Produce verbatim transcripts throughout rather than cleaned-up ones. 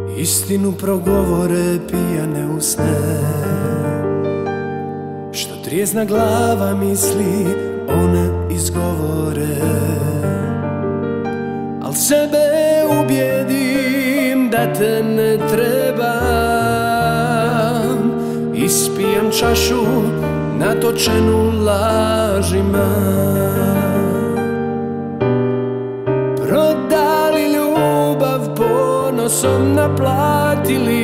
Istinu progovore pijane usne, što trijezna glava misli one izgovore. Al sebe ubjedim da te ne trebam, ispijem čašu natočenu lažima. Prodali ljubav, ponosom naplatili,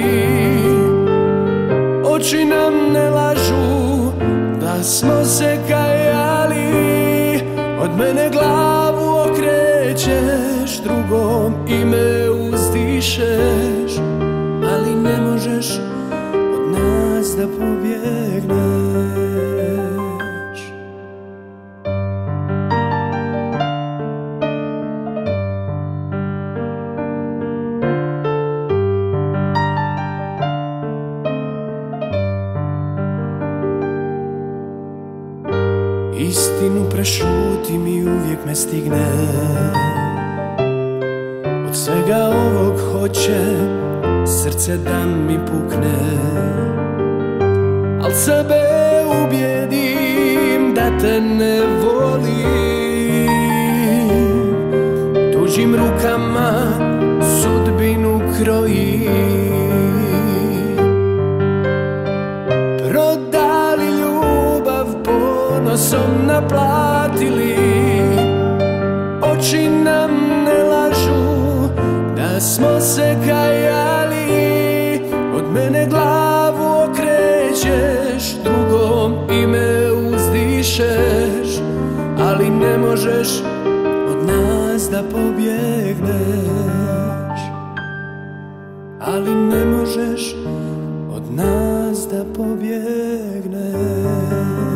oči nam ne lažu da smo se kajali. Od mene glavu okrećeš, drugom ime uzdišeš, ali ne možeš od nas da pobjegneš. Istinu prešutim i uvijek me stigne. Od svega ovog hoće srce da mi pukne, al sebe ubjedim da te ne volim. Tuđim rukama sudbinu krojim. Prodali ljubav, ponosom naplatili, oči nam ne lažu da smo se kajali. Od mene glavu okrećeš, drugom ime uzdišeš, ali ne možeš od nas da pobjegneš. Ali ne možeš od nas da pobjegneš.